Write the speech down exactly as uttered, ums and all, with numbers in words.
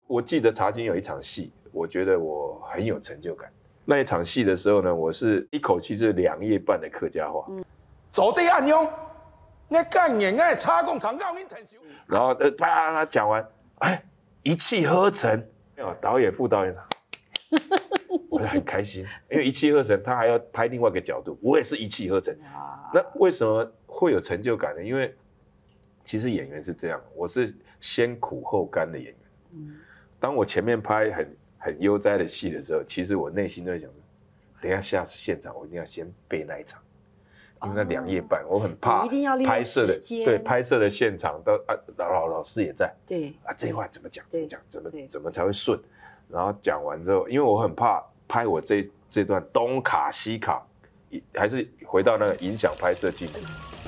我记得茶经有一场戏，我觉得我很有成就感。那一场戏的时候呢，我是一口气是两页半的客家话。嗯， 走地暗用，那干眼爱插工长告你疼羞。 然后呃，啪讲完，哎，一气呵成。导演、副导演，我就很开心，因为一气呵成，他还要拍另外一个角度，我也是一气呵成。那为什么会有成就感呢？因为其实演员是这样，我是先苦后甘的演员。嗯，当我前面拍很很悠哉的戏的时候，其实我内心都在想，等一下下现场我一定要先背那一场，因为那两页半，我很怕拍摄的对拍摄的现场都啊老老师也在， 对啊这一话怎么讲怎么讲怎么怎么才会顺，然后讲完之后，因为我很怕拍我这这段东卡西卡，还是回到那个影响拍摄镜头。